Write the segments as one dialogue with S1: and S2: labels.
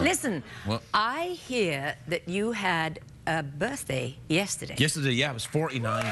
S1: Listen,
S2: What?
S1: I hear that you had a birthday yesterday.
S2: Yesterday, yeah, I was 49.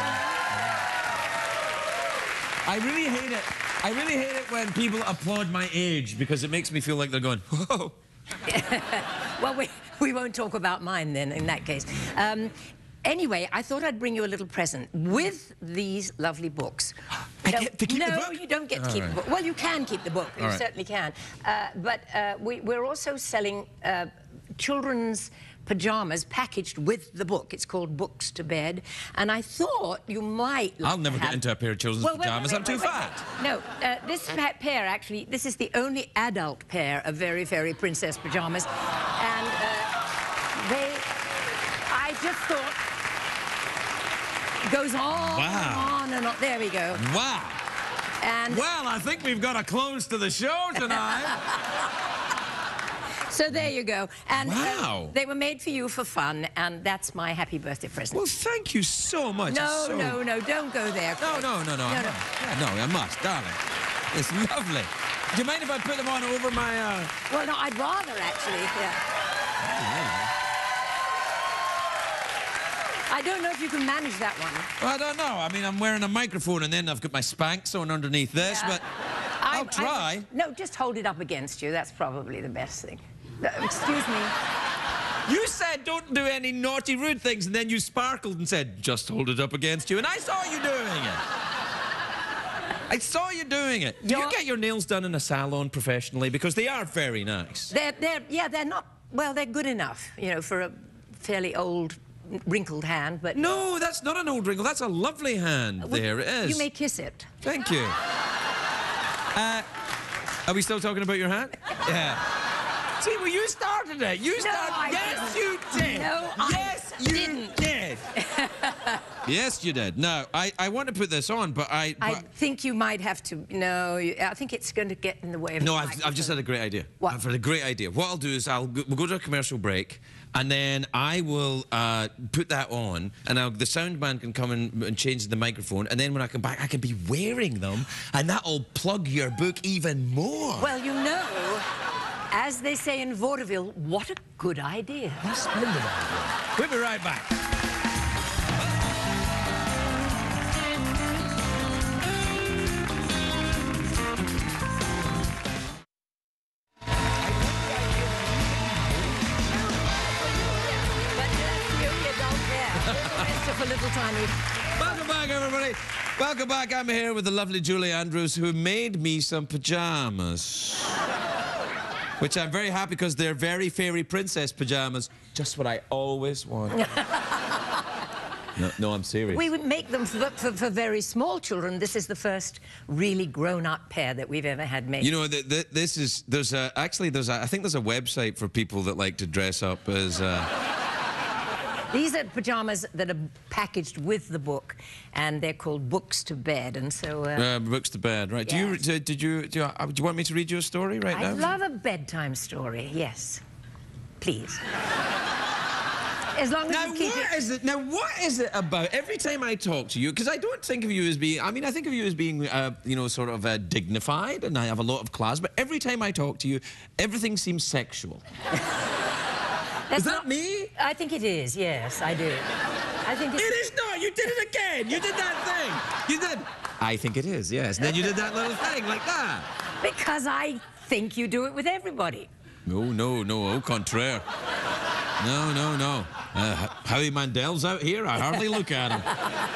S2: I really hate it. I really hate it when people applaud my age because it makes me feel like they're going, whoa.
S1: Well, we won't talk about mine then, in that case. Anyway, I thought I'd bring you a little present with these lovely books.
S2: I get to keep the book?
S1: No, you don't get to keep the book. Well, you can keep the book. You certainly can. But we're also selling children's pajamas packaged with the book. It's called Books to Bed. And I thought you might like
S2: I'll never get into a pair of children's pajamas. I'm too fat.
S1: No, this pair, actually, this is the only adult pair of very fairy princess pajamas. And I just thought, goes on and on and on. There we go.
S2: Wow.
S1: And
S2: well, I think we've got a close to the show tonight.
S1: So there you go. And
S2: wow.
S1: They were made for you for fun, and that's my happy birthday present.
S2: Well, thank you so much.
S1: No, don't go there.
S2: No, I must, darling. It's lovely. Do you mind if I put them on over my...
S1: Well, no, I'd rather, actually, yeah. I don't know if you can manage that one.
S2: Well, I don't know. I mean, I'm wearing a microphone, and then I've got my Spanx on underneath this, but I'll try.
S1: No, just hold it up against you. That's probably the best thing. Excuse me.
S2: You said don't do any naughty, rude things, and then you sparkled and said, just hold it up against you, and I saw you doing it. I saw you doing it. Do you get your nails done in a salon professionally? Because they are very nice.
S1: They're not, well, they're good enough, you know, for a fairly old, wrinkled hand, but...
S2: No, that's not an old wrinkle. That's a lovely hand. There it is.
S1: You may kiss it.
S2: Thank you. Are we still talking about your hat? Yeah. See, well, you started it. You started. Yes, you did.
S1: No,
S2: yes, you did. Yes, you did. Now, I want to put this on, but I
S1: think you might have to. No, I think it's going to get in the way of.
S2: No, I've just had a great idea.
S1: What?
S2: I've had a great idea. What I'll do is we'll go to a commercial break, and then I will put that on, and the sound man can come and change the microphone, and then when I come back, I can be wearing them, and that'll plug your book even more.
S1: Well, you know, as they say in vaudeville, what a good idea.
S2: What a splendid idea. We'll be right back. Welcome back, everybody. Welcome back. I'm here with the lovely Julie Andrews, who made me some pajamas. Which I'm very happy because they're very fairy princess pajamas. Just what I always want. No, I'm serious.
S1: We would make them for very small children. This is the first really grown-up pair that we've ever had made.
S2: You know, I think there's a website for people that like to dress up as...
S1: These are pajamas that are packaged with the book, and they're called Books to Bed, and so...
S2: Books to Bed, right.
S1: Yes.
S2: Do you want me to read you a story now?
S1: I'd love a bedtime story, yes. Please. As long as you keep it...
S2: Now, what is it about every time I talk to you? Because I don't think of you as being... I mean, I think of you as being, you know, sort of dignified, and I have a lot of class, but every time I talk to you, everything seems sexual. Is that me?
S1: I think it is, yes, I do. I think
S2: it is not! You did it again! You did that thing! You did... I think it is, yes. And then you did that little thing like that.
S1: Because I think you do it with everybody.
S2: No, au contraire. No. Howie Mandel's out here, I hardly look at him.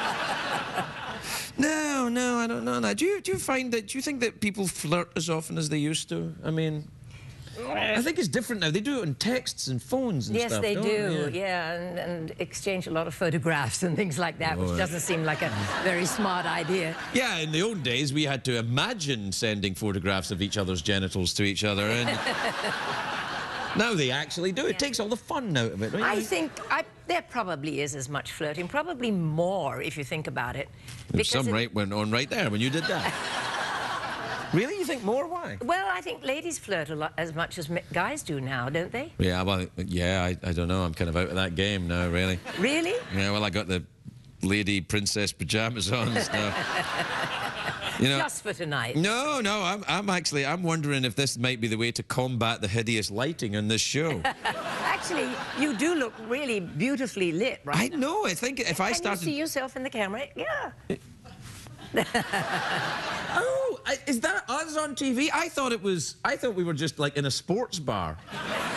S2: No, I don't know that. Do you find that... Do you think that people flirt as often as they used to? I mean... I think it's different now. They do it on texts and phones and stuff.
S1: Yes, they do, yeah, and exchange a lot of photographs and things like that, which doesn't seem like a very smart idea.
S2: Yeah, in the old days, we had to imagine sending photographs of each other's genitals to each other, and now they actually do. It takes all the fun out of it, right?
S1: I think there probably is as much flirting, probably more if you think about it.
S2: There's some went on right there when you did that. Really? You think more? Why?
S1: Well, I think ladies flirt a lot as much as guys do now, don't they?
S2: Yeah, well, yeah, I don't know. I'm kind of out of that game now, really. Really? Yeah, well, I got the lady princess pajamas on and stuff. You know,
S1: just for tonight.
S2: No, I'm wondering if this might be the way to combat the hideous lighting on this show.
S1: Actually, you do look really beautifully lit right now.
S2: I know. I think if I started...
S1: Can you see yourself in the camera? Yeah.
S2: Oh, is that us on TV? I thought we were just like in a sports bar.